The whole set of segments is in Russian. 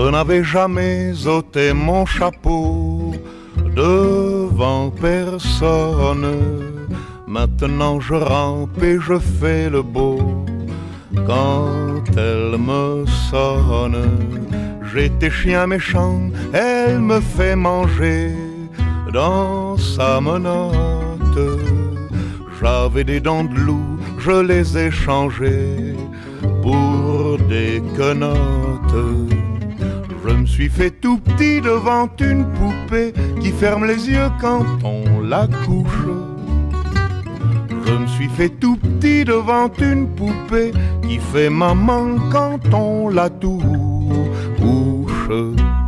n'avais jamais ôté mon chapeau devant personne. Maintenant je rampe et je fais le beau. Quand elle me sonne, j'étais chien méchant, elle me fait manger dans sa menotte. J'avais des dents de loup, je les ai changées pour des quenottes. Je me suis fait tout petit devant une poupée qui ferme les yeux quand on la couche. Je me suis fait tout petit devant une poupée qui fait maman quand on la touche.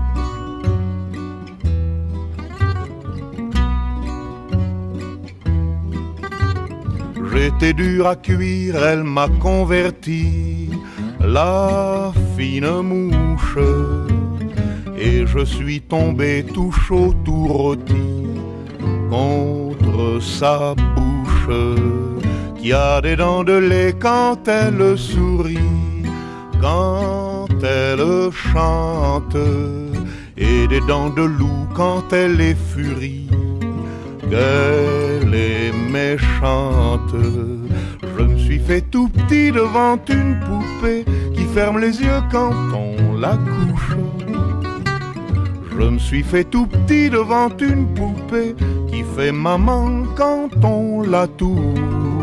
J'étais dur à cuire, elle m'a converti, la fine mouche. Et je suis tombé tout chaud, tout rôti contre sa bouche, qui a des dents de lait quand elle sourit, quand elle chante, et des dents de loup quand elle est furie, qu'elle est méchante. Je me suis fait tout petit devant une poupée qui ferme les yeux quand on la couche. Je me suis fait tout petit devant une poupée qui fait maman quand on la touche.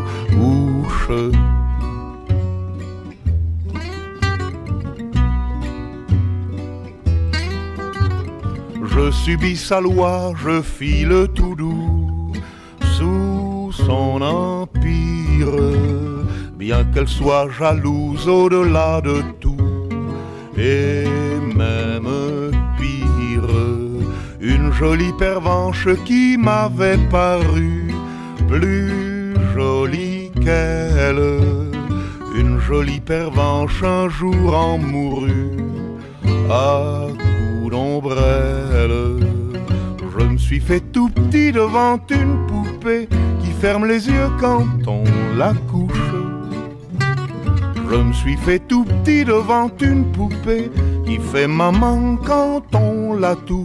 Je subis sa loi, je file tout doux sous son empire, bien qu'elle soit jalouse au-delà de tout, et même pire, une jolie pervenche qui m'avait paru plus jolie qu'elle, une jolie pervenche un jour en mourut à coups d'ombrelle. Je me suis fait tout petit devant une poupée qui ferme les yeux quand on la couche. Je me suis fait tout petit devant une poupée qui fait maman quand on la touche.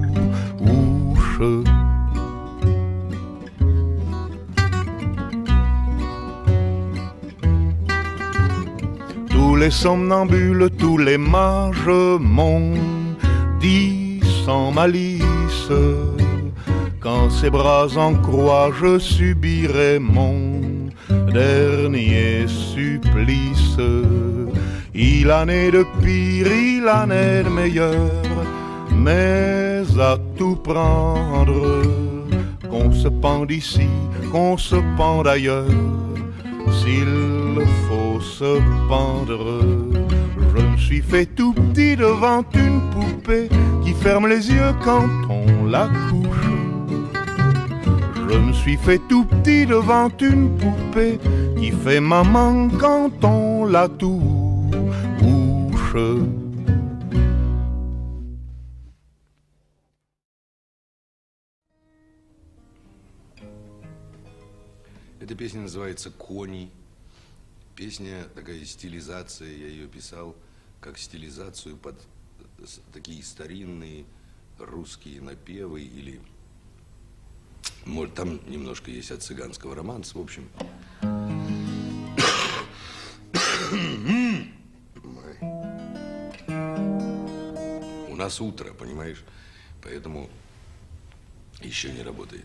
Tous les somnambules, tous les mages m'ont dit sans malice, quand ses bras en croix je subirai mon dernier supplice. Il en est de pire, il en est de meilleur, mais à tout prendre, qu'on se pende ici, qu'on se pende ailleurs. S'il faut se pendre, je me suis fait tout petit devant une poupée qui ferme les yeux quand on la couche. Je me suis fait tout petit devant une poupée qui fait maman quand on la touche. Эта песня называется «Кони». Песня такая стилизация, я ее писал как стилизацию под такие старинные русские напевы или... Может, там немножко есть от цыганского романса, в общем. У нас утро, понимаешь? Поэтому еще не работает.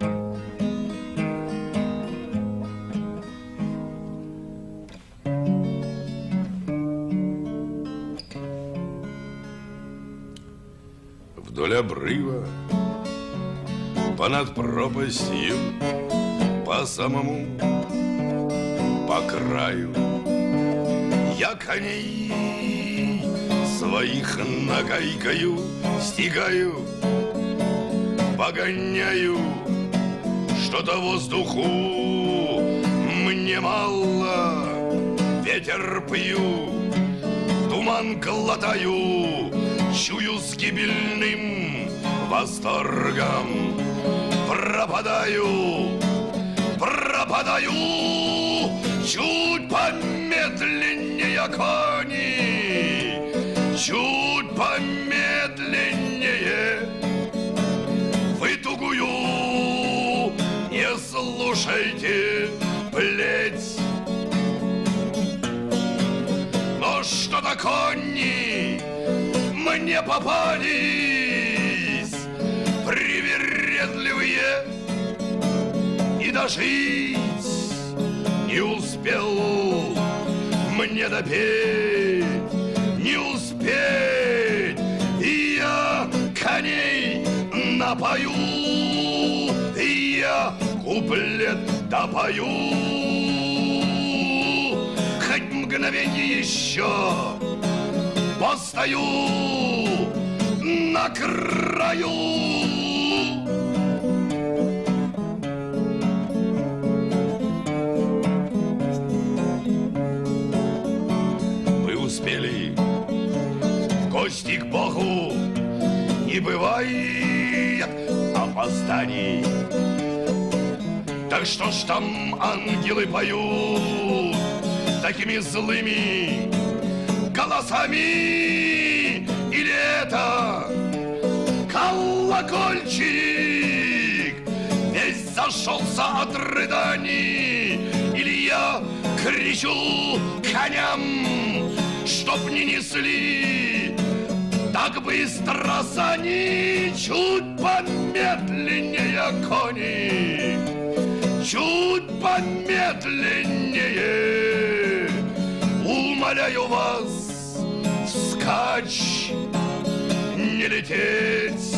Вдоль обрыва, понад пропастью, по самому, по краю, я коней своих нагайкою стигаю, погоняю, что-то воздуху мне мало, ветер пью, туман глотаю, чую с гибельным восторгом. Пропадаю, пропадаю, чуть помедленнее кони, чуть помедленнее. Вы тугую не слушайте плеть. Но что-то кони мне попались привередливые, и дожить не успел мне допеть, не успеть, и я коней напою, и я куплет допою. Хоть мгновенье еще постою на краю. Вы успели в гости к Богу, не бывает опозданий. Так что ж там ангелы поют такими злыми голосами? Или это колокольчик весь зашелся от рыданий? Или я кричу коням, чтоб не несли так быстро сани? Чуть помедленнее, кони, чуть помедленнее. Умоляю вас, вскачь, не лететь.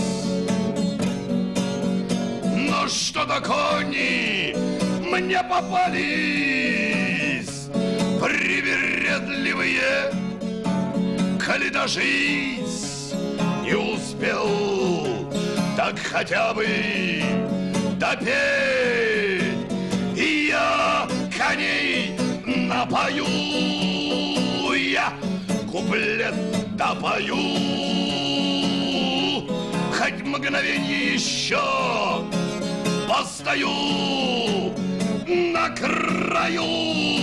Но что-то кони мне попались привередливые. Коли дожить не успел, так хотя бы допеть, и я коней напою, я куплет допою. Хоть мгновенье еще постою на краю.